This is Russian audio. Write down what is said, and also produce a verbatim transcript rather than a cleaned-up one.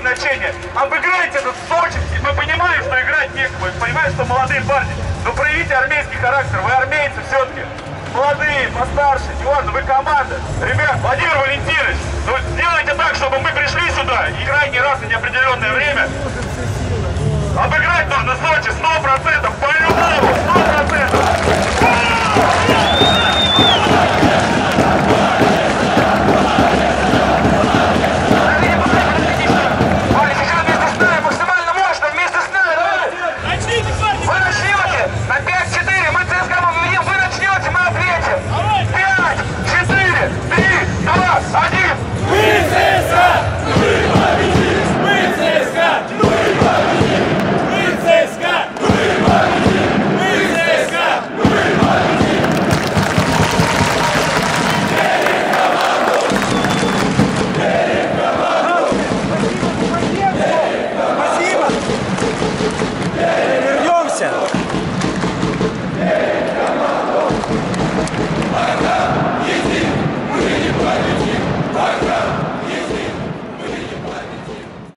значения. Обыграйте этот Сочи. Мы понимаем, что играть некому. Мы понимаем, что молодые парни. Но проявите армейский характер. Вы армейцы все-таки. Молодые, постарше, неважно, вы команда. Ребят, Владимир Валентинович, ну сделайте так, чтобы мы пришли сюда и крайний раз на неопределенное время. Обыграть нужно Сочи сто процентов, по-любому, сто процентов. Вернемся!